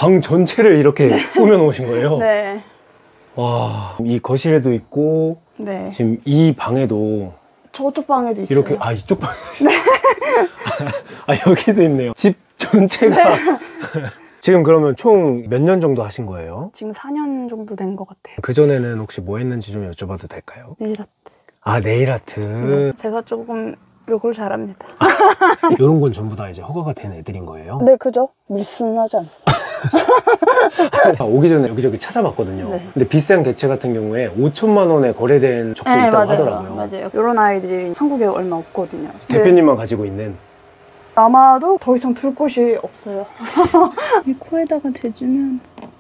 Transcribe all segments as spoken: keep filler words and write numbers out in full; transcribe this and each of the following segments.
방 전체를 이렇게 네. 꾸며 놓으신 거예요? 네. 와, 이 거실에도 있고 네. 지금 이 방에도 저쪽 방에도 있어요. 이렇게 아 이쪽 방에도 있어요. 네. 아 여기도 있네요. 집 전체가 네. 지금 그러면 총 몇 년 정도 하신 거예요? 지금 사 년 정도 된 것 같아요. 그전에는 혹시 뭐 했는지 좀 여쭤봐도 될까요? 네일 아트. 아 네일 아트. 네. 제가 조금 요걸 잘합니다. 아, 이런 건 전부 다 이제 허가가 된 애들인 거예요? 네, 그죠? 밀순하지 않습니다. 아, 오기 전에 여기저기 찾아봤거든요. 네. 근데 비싼 개체 같은 경우에 오천만 원에 거래된 적도 네, 있다고 맞아요. 하더라고요. 맞아요. 이런 아이들이 한국에 얼마 없거든요. 대표님만 네. 가지고 있는. 아마도 더 이상 둘 곳이 없어요. 이 코에다가 대주면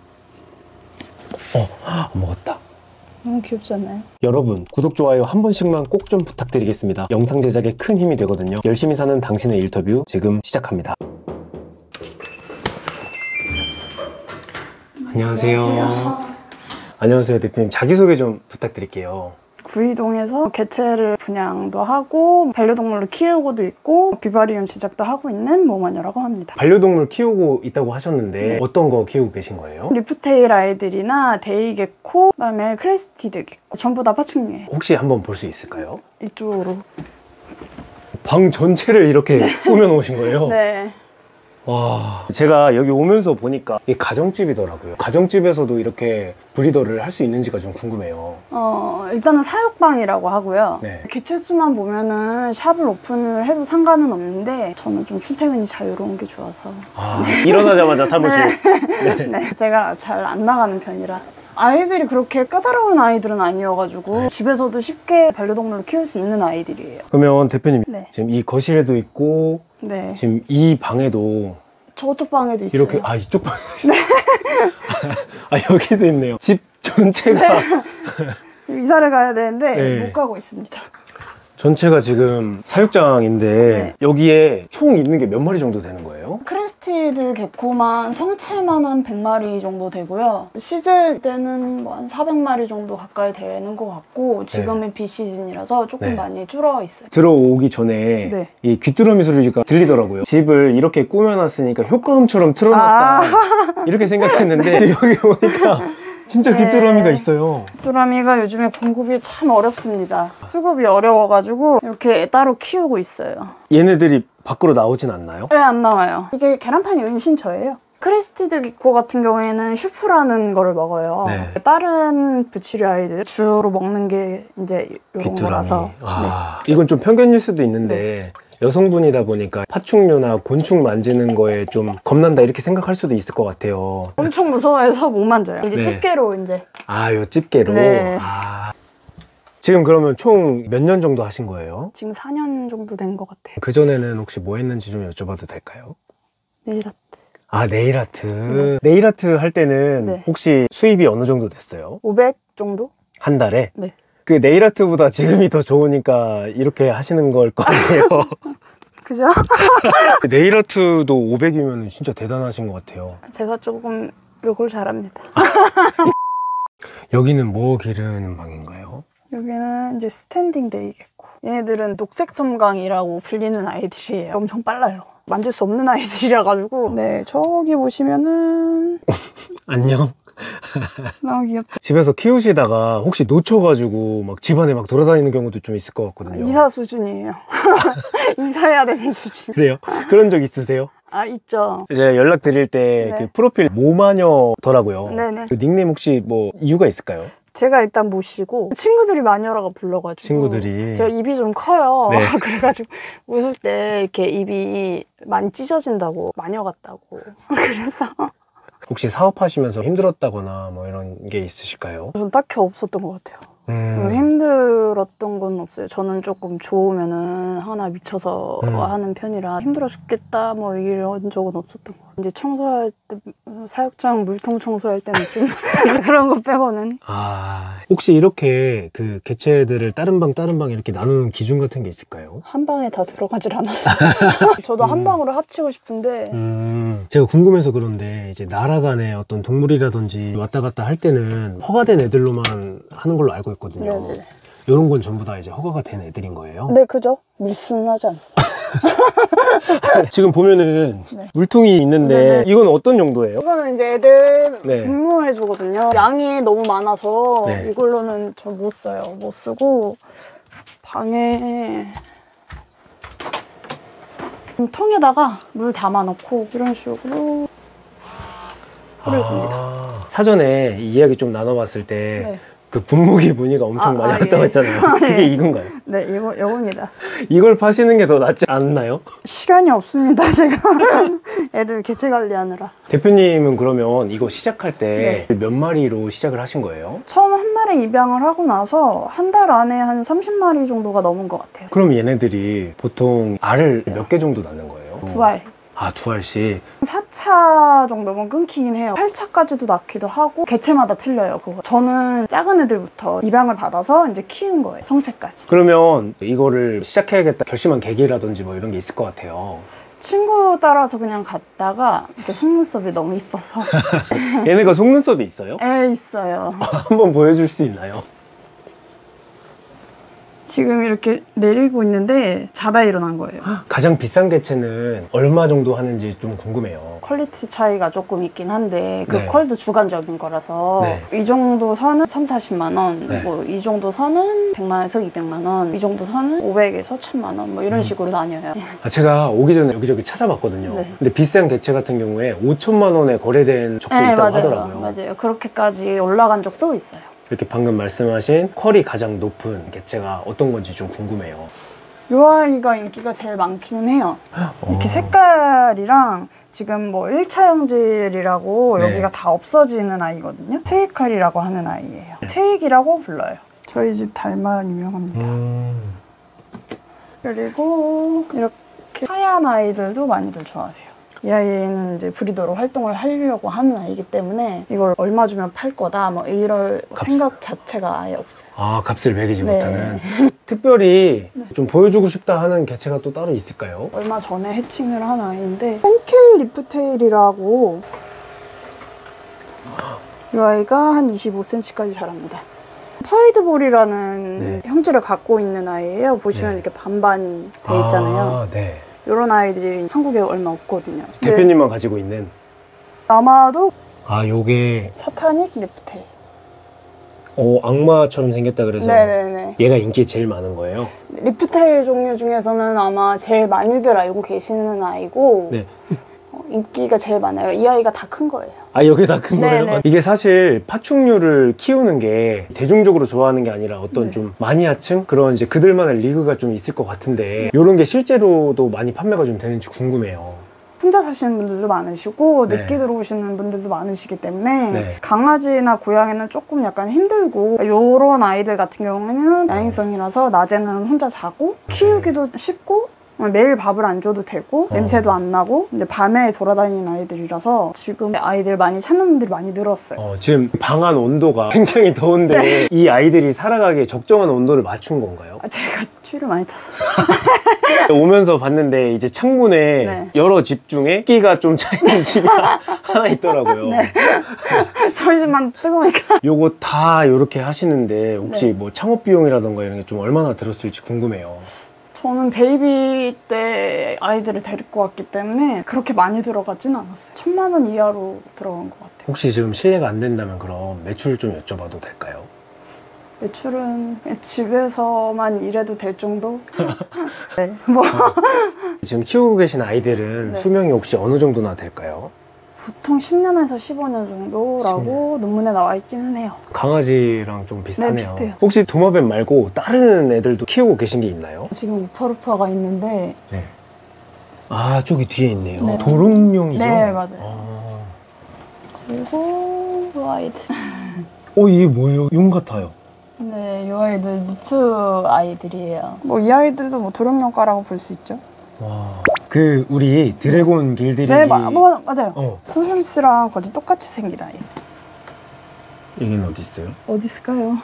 어, 안 먹었다. 너무 귀엽지 않나요? 여러분, 구독, 좋아요 한 번씩만 꼭 좀 부탁드리겠습니다. 영상 제작에 큰 힘이 되거든요. 열심히 사는 당신의 인터뷰 지금 시작합니다. 안녕하세요. 안녕하세요. 안녕하세요, 대표님. 자기소개 좀 부탁드릴게요. 구이동에서 개체를 분양도 하고 반려동물로 키우고도 있고 비바리움 제작도 하고 있는 모마녀라고 합니다. 반려동물 키우고 있다고 하셨는데 네. 어떤 거 키우고 계신 거예요? 리프테일 아이들이나 데이게코, 그다음에 크레스티드 게코 전부 다 파충류예요. 혹시 한번 볼 수 있을까요? 이쪽으로. 방 전체를 이렇게 네. 꾸며 놓으신 거예요? 네. 와, 제가 여기 오면서 보니까 이게 가정집이더라고요. 가정집에서도 이렇게 브리더를 할 수 있는지가 좀 궁금해요. 어, 일단은 사육방이라고 하고요. 네. 개체 수만 보면은 샵을 오픈을 해도 상관은 없는데 저는 좀 출퇴근이 자유로운 게 좋아서. 아, 네. 일어나자마자 사무실. 네. 네. 네. 제가 잘 안 나가는 편이라. 아이들이 그렇게 까다로운 아이들은 아니어가지고 네. 집에서도 쉽게 반려동물을 키울 수 있는 아이들이에요. 그러면 대표님 네. 지금 이 거실에도 있고 네. 지금 이 방에도 저쪽 방에도 있어요. 이렇게 아 이쪽 방에도 있어요. 네. 아 여기도 있네요. 집 전체가 네. 지금 이사를 가야 되는데 네. 못 가고 있습니다. 전체가 지금 사육장인데 네. 여기에 총 있는 게 몇 마리 정도 되는 거예요? 크레스티드 게코만 성체만 한 백 마리 정도 되고요. 시즌 때는 뭐 한 사백 마리 정도 가까이 되는 것 같고 지금은 네. 비시즌이라서 조금 네. 많이 줄어 있어요. 들어오기 전에 네. 이 귀뚜라미 소리가 들리더라고요. 집을 이렇게 꾸며놨으니까 효과음처럼 틀어놨다 아 이렇게 생각했는데 네. 여기 오니까 진짜 귀뚜라미가 네. 있어요. 귀뚜라미가 요즘에 공급이 참 어렵습니다. 수급이 어려워가지고 이렇게 따로 키우고 있어요. 얘네들이 밖으로 나오진 않나요? 네, 안 나와요. 이게 계란판이 은신처예요. 크레스티드 게코 같은 경우에는 슈프라는 거를 먹어요. 네. 다른 부치류 아이들 주로 먹는 게 이제 이런 거라서. 아, 네. 이건 좀 편견일 수도 있는데 네. 여성분이다 보니까 파충류나 곤충 만지는 거에 좀 겁난다 이렇게 생각할 수도 있을 것 같아요. 엄청 무서워해서 못 만져요. 이제 네. 집게로 이제. 아, 요 집게로? 네. 아. 지금 그러면 총 몇 년 정도 하신 거예요? 지금 사 년 정도 된 것 같아요. 그전에는 혹시 뭐 했는지 좀 여쭤봐도 될까요? 네일 아트. 아, 네일 아트. 네. 네일 아트 할 때는 네. 혹시 수입이 어느 정도 됐어요? 오백 정도? 한 달에? 네. 그 네일 아트보다 지금이 더 좋으니까 이렇게 하시는 걸 거 아니에요? 그죠? 네일 아트도 오백이면 진짜 대단하신 것 같아요. 제가 조금 요걸 잘합니다. 여기는 뭐 기르는 방인가요? 여기는 이제 스탠딩 데이 게코. 얘네들은 녹색 섬광이라고 불리는 아이들이에요. 엄청 빨라요. 만질 수 없는 아이들이라 가지고. 네, 저기 보시면은 안녕. 너무 귀엽죠? 집에서 키우시다가 혹시 놓쳐가지고 막 집안에 막 돌아다니는 경우도 좀 있을 것 같거든요. 이사 수준이에요. 이사해야 되는 수준. 그래요? 그런 적 있으세요? 아, 있죠. 제가 연락 드릴 때 그 네. 프로필 모마녀더라고요. 네네. 그 닉네임 혹시 뭐 이유가 있을까요? 제가 일단 모시고 친구들이 마녀라고 불러가지고 친구들이 제가 입이 좀 커요. 네. 그래가지고 웃을 때 이렇게 입이 많이 찢어진다고 마녀 같다고 그래서 혹시 사업하시면서 힘들었다거나 뭐 이런 게 있으실까요? 전 딱히 없었던 것 같아요. 음. 힘들었던 건 없어요. 저는 조금 좋으면은 하나 미쳐서 음. 하는 편이라 힘들어 죽겠다 뭐 이런 적은 없었던 것 같아요. 이제 청소할 때 사육장 물통 청소할 때는 좀 그런 거 빼고는. 아, 혹시 이렇게 그 개체들을 다른 방 다른 방 이렇게 나누는 기준 같은 게 있을까요? 한 방에 다 들어가질 않았어요. 저도 한 방으로 합치고 싶은데 음, 제가 궁금해서 그런데 이제 나라 간에 어떤 동물이라든지 왔다 갔다 할 때는 허가된 애들로만 하는 걸로 알고 있거든요. 네네. 이런 건 전부 다 이제 허가가 된 애들인 거예요? 네, 그죠. 밀순하지 않습니다. 지금 보면은 네. 물통이 있는데 네네. 이건 어떤 정도예요? 이거는 이제 애들 네. 분무해 주거든요. 양이 너무 많아서 네. 이걸로는 저 못 써요. 못 쓰고 방에 통에다가 물 담아 놓고 이런 식으로 뿌려줍니다. 아, 사전에 이야기 좀 나눠봤을 때 네. 그 분무기 문의가 엄청 아, 많이 아, 왔다고 예. 했잖아요. 그게 네. 이건가요? 네, 이거, 이겁니다. 이걸 파시는 게 더 낫지 않나요? 시간이 없습니다, 제가. 애들 개체 관리하느라. 대표님은 그러면 이거 시작할 때 네. 몇 마리로 시작을 하신 거예요? 처음 한 마리 입양을 하고 나서 한 달 안에 한 삼십 마리 정도가 넘은 것 같아요. 그럼 얘네들이 보통 알을 몇 개 정도 낳는 거예요? 두 알. 아, 두 알씩. 사 차 정도면 끊기긴 해요. 팔 차까지도 낳기도 하고 개체마다 틀려요, 그거. 저는 작은 애들부터 입양을 받아서 이제 키운 거예요, 성체까지. 그러면 이거를 시작해야겠다 결심한 계기라든지 뭐 이런 게 있을 것 같아요. 친구 따라서 그냥 갔다가 이렇게 속눈썹이 너무 이뻐서. 얘네가 속눈썹이 있어요? 에 있어요. 한번 보여줄 수 있나요? 지금 이렇게 내리고 있는데 자다 일어난 거예요. 가장 비싼 개체는 얼마 정도 하는지 좀 궁금해요. 퀄리티 차이가 조금 있긴 한데 그 네. 퀄도 주관적인 거라서 네. 이 정도 선은 삼사십만 원, 네. 뭐 이 정도 선은 백만에서 이백만 원, 이 정도 선은 오백에서 천만 원, 뭐 이런 음. 식으로 나뉘어요. 아, 제가 오기 전에 여기저기 찾아봤거든요. 네. 근데 비싼 개체 같은 경우에 오천만 원에 거래된 적도 네, 있다고 맞아요. 하더라고요. 맞아요. 그렇게까지 올라간 적도 있어요. 이렇게 방금 말씀하신 퀄이 가장 높은 개체가 어떤 건지 좀 궁금해요. 이 아이가 인기가 제일 많기는 해요. 이렇게 어. 색깔이랑 지금 뭐 일 차 형질이라고 네. 여기가 다 없어지는 아이거든요. 세익칼이라고 하는 아이예요. 세익이라고 불러요. 저희 집 달만 유명합니다. 음. 그리고 이렇게 하얀 아이들도 많이들 좋아하세요. 이 아이는 이제 브리더로 활동을 하려고 하는 아이기 때문에 이걸 얼마 주면 팔 거다 뭐 이럴 값... 생각 자체가 아예 없어요. 아, 값을 매기지 네. 못하는. 특별히 좀 보여주고 싶다 하는 개체가 또 따로 있을까요? 얼마 전에 해칭을 한 아이인데 펜케일 리프테일이라고 이 아이가 한 이십오 센티미터까지 자랍니다. 파이드볼이라는 네. 형질을 갖고 있는 아이예요. 보시면 네. 이렇게 반반 돼 있잖아요. 아, 네. 이런 아이들이 한국에 얼마 없거든요. 대표님만 가지고 있는. 아마도 아, 요게 사타닉 리프테일. 어, 악마처럼 생겼다 그래서 네네네. 얘가 인기 제일 많은 거예요? 리프테일 종류 중에서는 아마 제일 많이들 알고 계시는 아이고 네. 어, 인기가 제일 많아요. 이 아이가 다 큰 거예요. 아, 여기 다 큰 거예요? 네네. 이게 사실 파충류를 키우는 게 대중적으로 좋아하는 게 아니라 어떤 네. 좀 마니아층? 그런 이제 그들만의 리그가 좀 있을 것 같은데 이런 게 실제로도 많이 판매가 좀 되는지 궁금해요. 혼자 사시는 분들도 많으시고 네. 늦게 들어오시는 분들도 많으시기 때문에 네. 강아지나 고양이는 조금 약간 힘들고 이런 아이들 같은 경우에는 야행성이라서 낮에는 혼자 자고 키우기도 쉽고 매일 밥을 안 줘도 되고 어. 냄새도 안 나고 이제 밤에 돌아다니는 아이들이라서 지금 아이들 많이 찾는 분들이 많이 늘었어요. 어, 지금 방 안 온도가 굉장히 더운데 네. 이 아이들이 살아가기에 적정한 온도를 맞춘 건가요? 아, 제가 추위를 많이 타서 오면서 봤는데 이제 창문에 네. 여러 집 중에 끼가 좀 차이는 집이 하나 있더라고요. 네. 저희 집만 뜨거우니까. 요거 다 이렇게 하시는데 혹시 네. 뭐 창업 비용이라던가 이런 게 좀 얼마나 들었을지 궁금해요. 저는 베이비 때 아이들을 데리고 왔기 때문에 그렇게 많이 들어가진 않았어요. 천만 원 이하로 들어간 것 같아요. 혹시 지금 실례가 안 된다면 그럼 매출 좀 여쭤봐도 될까요? 매출은 집에서만 일해도 될 정도? 네, 뭐 지금 키우고 계신 아이들은 네. 수명이 혹시 어느 정도나 될까요? 보통 십 년에서 십오 년 정도라고 십 년. 논문에 나와 있기는 해요. 강아지랑 좀 비슷하네요. 네, 비슷해요. 혹시 도마뱀 말고 다른 애들도 키우고 계신 게 있나요? 지금 우파루파가 있는데 네. 아, 저기 뒤에 있네요. 네. 도롱뇽이죠? 네, 맞아요. 아. 그리고 이 아이들 어, 이게 뭐예요? 용 같아요. 네, 이 아이들 니트 아이들이에요. 뭐 이 아이들도 뭐 도룡령과라고 볼 수 있죠. 와. 그 우리 드래곤 길들이 네, 마, 뭐, 맞아요. 어. 쿠술스랑 거의 똑같이 생긴 아이. 여기는 어디 있어요? 어디 있을까요?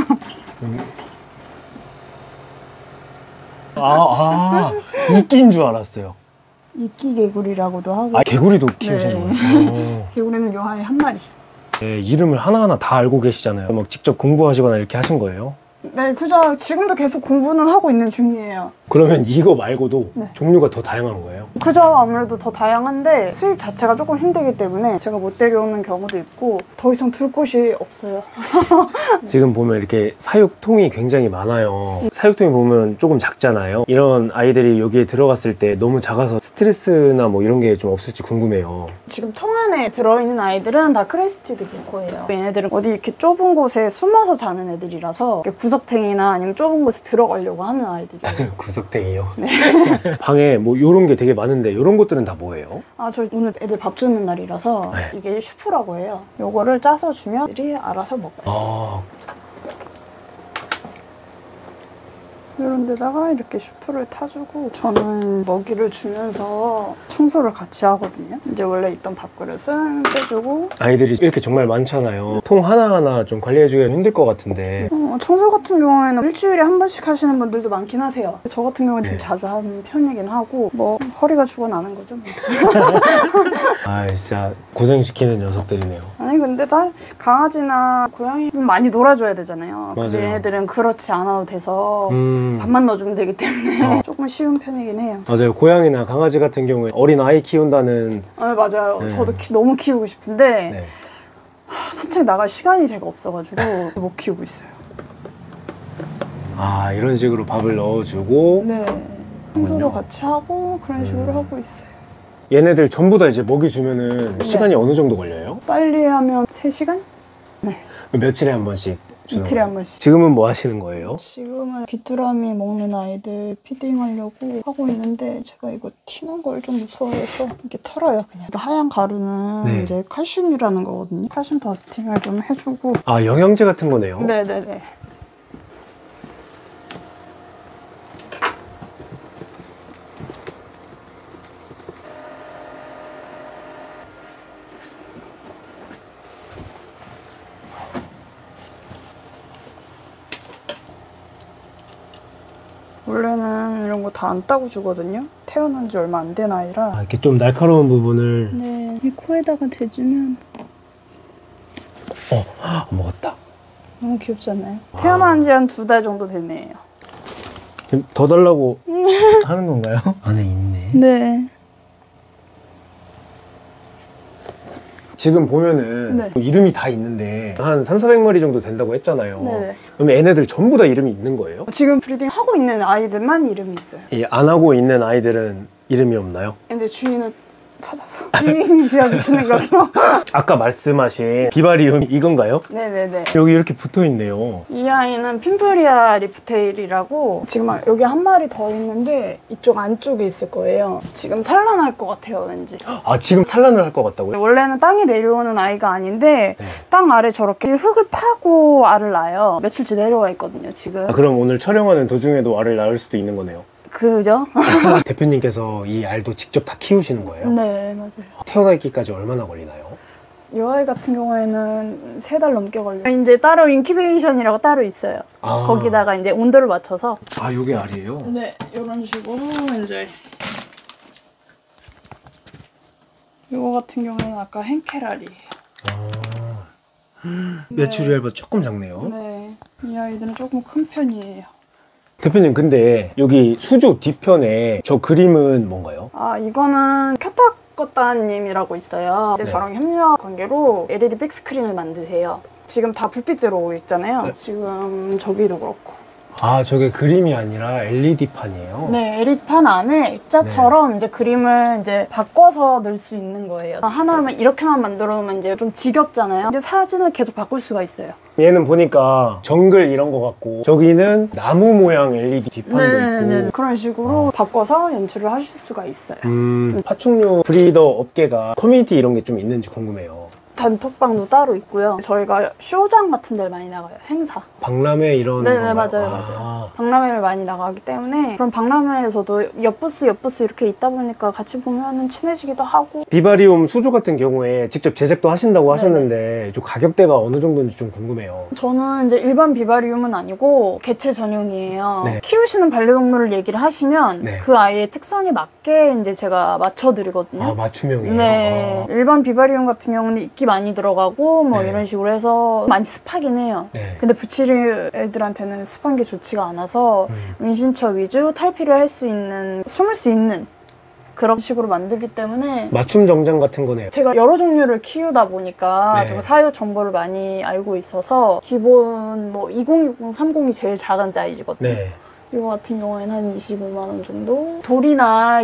아, 아, 이끼인 줄 알았어요. 이끼 개구리라고도 하고. 아, 개구리도 키우시는 네. 거예요? 개구리는 요 아이 한 마리. 네, 이름을 하나하나 다 알고 계시잖아요. 막 직접 공부하시거나 이렇게 하신 거예요? 네, 그죠. 지금도 계속 공부는 하고 있는 중이에요. 그러면 이거 말고도 네. 종류가 더 다양한 거예요? 그죠. 아무래도 더 다양한데 수입 자체가 조금 힘들기 때문에 제가 못 데려오는 경우도 있고 더 이상 둘 곳이 없어요. 지금 보면 이렇게 사육통이 굉장히 많아요. 사육통이 보면 조금 작잖아요. 이런 아이들이 여기에 들어갔을 때 너무 작아서 스트레스나 뭐 이런 게 좀 없을지 궁금해요. 지금 통 안에 들어있는 아이들은 다 크레스티드 개코예요. 얘네들은 어디 이렇게 좁은 곳에 숨어서 자는 애들이라서 구석탱이나 아니면 좁은 곳에 들어가려고 하는 아이들이에요. 구석탱이요? 네. 방에 뭐 이런 게 되게 많은데 이런 것들은 다 뭐예요? 아, 저 오늘 애들 밥 주는 날이라서 네. 이게 슈프라고 해요. 요거를 짜서 주면 애들이 알아서 먹어요. 아. 이런 데다가 이렇게 슈프를 타주고 저는 먹이를 주면서 청소를 같이 하거든요. 이제 원래 있던 밥그릇은 빼주고 아이들이 이렇게 정말 많잖아요. 통 하나하나 좀 관리해주기가 힘들 것 같은데 어, 청소 같은 경우에는 일주일에 한 번씩 하시는 분들도 많긴 하세요. 저 같은 경우는 네. 좀 자주 하는 편이긴 하고 뭐 허리가 죽어나는 거죠. 뭐. 아 진짜 고생시키는 녀석들이네요. 아니 근데 딸 강아지나 고양이 많이 놀아줘야 되잖아요. 근데 얘네들은 그렇지 않아도 돼서 음... 밥만 넣어주면 되기 때문에 어. 조금 쉬운 편이긴 해요. 맞아요. 고양이나 강아지 같은 경우에 어린 아이 키운다는 네, 맞아요. 네. 저도 키, 너무 키우고 싶은데 네. 하, 산책 나갈 시간이 제가 없어가지고 못 키우고 있어요. 아 이런 식으로 밥을 넣어주고 네 청소도 같이 하고 그런 식으로 음. 하고 있어요. 얘네들 전부 다 이제 먹이 주면은 네. 시간이 어느 정도 걸려요? 빨리 하면 세 시간? 네. 며칠에 한 번씩? 이틀에 한 번씩. 지금은 뭐 하시는 거예요? 지금은 귀뚜라미 먹는 아이들 피딩하려고 하고 있는데 제가 이거 튀는 걸 좀 무서워해서 이렇게 털어요 그냥. 하얀 가루는 네. 이제 칼슘이라는 거거든요. 칼슘 더스팅을 좀 해주고. 아 영양제 같은 거네요? 네네네. 원래는 이런 거 다 안 따고 주거든요. 태어난 지 얼마 안 된 아이라. 아, 이렇게 좀 날카로운 부분을. 네. 이 코에다가 대주면. 어, 안 먹었다. 너무 귀엽지 않나요? 와. 태어난 지 한 두 달 정도 된 애예요. 더 달라고 하는 건가요? 안에 있네. 네. 지금 보면은 네. 이름이 다 있는데 한 삼사백 마리 정도 된다고 했잖아요. 네네. 그럼 얘네들 전부 다 이름이 있는 거예요? 지금 브리딩 하고 있는 아이들만 이름이 있어요. 이 안 하고 있는 아이들은 이름이 없나요? 근데 주인을 찾아서 주인이 지어주시는 걸로. 아까 말씀하신 비바리움 이건가요? 네네네. 여기 이렇게 붙어있네요. 이 아이는 핀프리아 리프테일이라고 지금 여기 한 마리 더 있는데 이쪽 안쪽에 있을 거예요. 지금 산란할 것 같아요 왠지. 아 지금 산란을 할 것 같다고요? 원래는 땅에 내려오는 아이가 아닌데 네. 땅 아래 저렇게 흙을 파고 알을 낳아요. 며칠째 내려와 있거든요 지금. 아, 그럼 오늘 촬영하는 도중에도 알을 낳을 수도 있는 거네요? 그죠? 대표님께서 이 알도 직접 다 키우시는 거예요? 네, 맞아요. 태어나기까지 얼마나 걸리나요? 이 아이 같은 경우에는 세 달 넘게 걸려요. 이제 따로 인큐베이션이라고 따로 있어요. 아. 거기다가 이제 온도를 맞춰서. 아, 요게 알이에요? 네, 이런 식으로 이제. 이거 같은 경우는 아까 henkel알이에요. 아. 메추리 알보다 조금 작네요. 네, 이 아이들은 조금 큰 편이에요. 대표님 근데 여기 수조 뒤편에 저 그림은 뭔가요? 아 이거는 켜탁꺼따님이라고 있어요. 근데 네. 저랑 협력 관계로 엘이디 백스크린을 만드세요. 지금 다 불빛 들어오고 있잖아요. 네. 지금 저기도 그렇고. 아 저게 그림이 아니라 엘이디판이에요? 네, 엘이디판 안에 액자처럼 네. 이제 그림을 이제 바꿔서 넣을 수 있는 거예요. 하나만 이렇게만 만들어 놓으면 이제 좀 지겹잖아요. 이제 사진을 계속 바꿀 수가 있어요. 얘는 보니까 정글 이런 거 같고 저기는 나무 모양 엘이디 뒷판도 네, 있고 네. 그런 식으로 어. 바꿔서 연출을 하실 수가 있어요. 음, 파충류 브리더 업계가 커뮤니티 이런 게 좀 있는지 궁금해요. 단톡방도 따로 있고요. 저희가 쇼장 같은 데를 많이 나가요. 행사. 박람회 이런 네네 맞아요. 아. 맞아요. 박람회를 많이 나가기 때문에 그런 박람회에서도 옆부스 옆부스 이렇게 있다 보니까 같이 보면은 친해지기도 하고. 비바리움 수조 같은 경우에 직접 제작도 하신다고 네네. 하셨는데 좀 가격대가 어느 정도인지 좀 궁금해요. 저는 이제 일반 비바리움은 아니고 개체 전용이에요. 네. 키우시는 반려동물을 얘기를 하시면 네. 그 아이의 특성에 맞게 이제 제가 맞춰드리거든요. 아 맞춤형이에요? 네. 아. 일반 비바리움 같은 경우는 이끼 많이 들어가고 뭐 네. 이런 식으로 해서 많이 습하긴 해요. 네. 근데 붙일 애들한테는 습한 게 좋지가 않아서 음. 은신처 위주 탈피를 할 수 있는, 숨을 수 있는 그런 식으로 만들기 때문에 맞춤 정장 같은 거네요. 제가 여러 종류를 키우다 보니까 네. 좀 사유 정보를 많이 알고 있어서 기본 뭐 이천육십, 삼십이 제일 작은 사이즈거든요. 네. 이거 같은 경우에는 한 이십오만 원 정도? 돌이나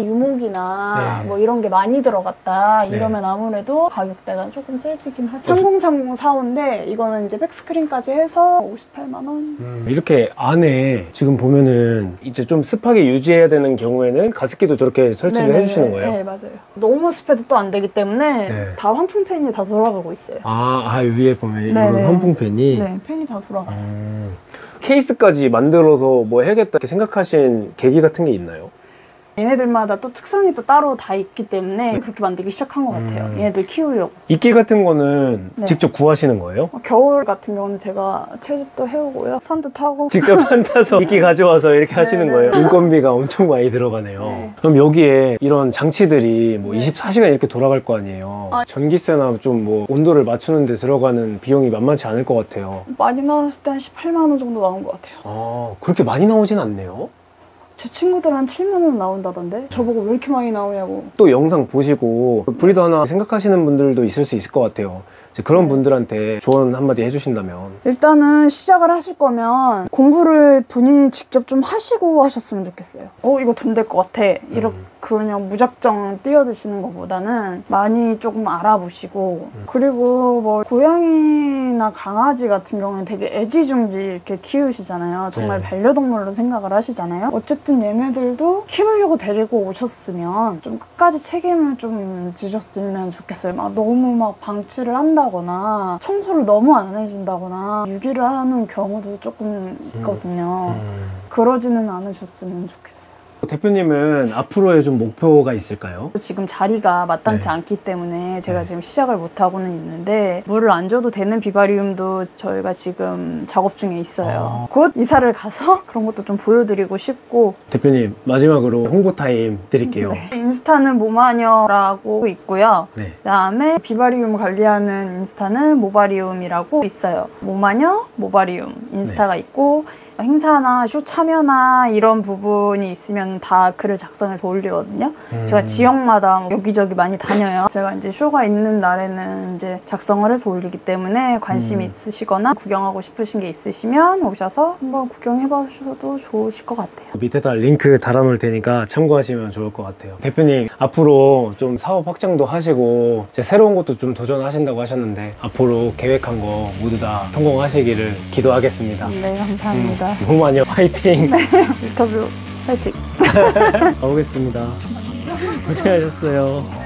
유목이나 네. 뭐 이런 게 많이 들어갔다 이러면 네. 아무래도 가격대가 조금 세지긴 하죠. 삼공삼공 사오인데 이거는 이제 백스크린까지 해서 오십팔만 원. 음, 이렇게 안에 지금 보면은 이제 좀 습하게 유지해야 되는 경우에는 가습기도 저렇게 설치를 네네네. 해주시는 거예요? 네, 맞아요. 너무 습해도 또 안 되기 때문에 네. 다 환풍팬이 다 돌아가고 있어요. 아, 아 위에 보면 이런 환풍팬이? 네, 팬이 다 돌아가요. 음. 케이스까지 만들어서 뭐 해야겠다 이렇게 생각하신 계기 같은 게 있나요? 얘네들마다 또 특성이 또 따로 다 있기 때문에 그렇게 만들기 시작한 것 같아요. 음. 얘네들 키우려고. 이끼 같은 거는 네. 직접 구하시는 거예요? 겨울 같은 경우는 제가 채집도 해오고요. 산도 타고. 직접 산 타서 이끼 가져와서 이렇게 하시는 거예요? 인건비가 엄청 많이 들어가네요. 네. 그럼 여기에 이런 장치들이 뭐 네. 이십사 시간 이렇게 돌아갈 거 아니에요? 아. 전기세나 좀 뭐 온도를 맞추는 데 들어가는 비용이 만만치 않을 것 같아요. 많이 나왔을 때 한 십팔만 원 정도 나온 것 같아요. 아, 그렇게 많이 나오진 않네요? 제 친구들 한 칠만 원 나온다던데? 저보고 왜 이렇게 많이 나오냐고. 또 영상 보시고 브리더 하나 생각하시는 분들도 있을 수 있을 것 같아요. 이제 그런 네. 분들한테 조언 한마디 해주신다면? 일단은 시작을 하실 거면 공부를 본인이 직접 좀 하시고 하셨으면 좋겠어요. 어 이거 돈 될 것 같아. 이렇게 음. 그냥 무작정 뛰어드시는 것보다는 많이 조금 알아보시고 음. 그리고 뭐 고양이나 강아지 같은 경우는 되게 애지중지 이렇게 키우시잖아요. 정말 네. 반려동물로 생각을 하시잖아요. 어쨌든 얘네들도 키우려고 데리고 오셨으면 좀 끝까지 책임을 좀 지셨으면 좋겠어요. 막 너무 막 방치를 한다거나 청소를 너무 안 해준다거나 유기를 하는 경우도 조금 있거든요. 음. 음. 그러지는 않으셨으면 좋겠어요. 대표님은 앞으로의 좀 목표가 있을까요? 지금 자리가 마땅치 네. 않기 때문에 제가 네. 지금 시작을 못하고는 있는데 물을 안 줘도 되는 비바리움도 저희가 지금 작업 중에 있어요. 아. 곧 이사를 가서 그런 것도 좀 보여드리고 싶고. 대표님 마지막으로 홍보 타임 드릴게요. 네. 인스타는 모마녀라고 있고요. 네. 그다음에 비바리움 관리하는 인스타는 모바리움이라고 있어요. 모마녀, 모바리움 인스타가 네. 있고 행사나 쇼 참여나 이런 부분이 있으면 다 글을 작성해서 올리거든요. 음. 제가 지역마다 여기저기 많이 다녀요. 제가 이제 쇼가 있는 날에는 이제 작성을 해서 올리기 때문에 관심이 음. 있으시거나 구경하고 싶으신 게 있으시면 오셔서 한번 구경해 보셔도 좋으실 것 같아요. 밑에다 링크 달아놓을 테니까 참고하시면 좋을 것 같아요. 대표님 앞으로 좀 사업 확장도 하시고 이제 새로운 것도 좀 도전하신다고 하셨는데 앞으로 계획한 거 모두 다 성공하시기를 기도하겠습니다. 네, 감사합니다. 음, 모마녀 화이팅! 네, 인터뷰 화이팅! 가보겠습니다. 고생하셨어요.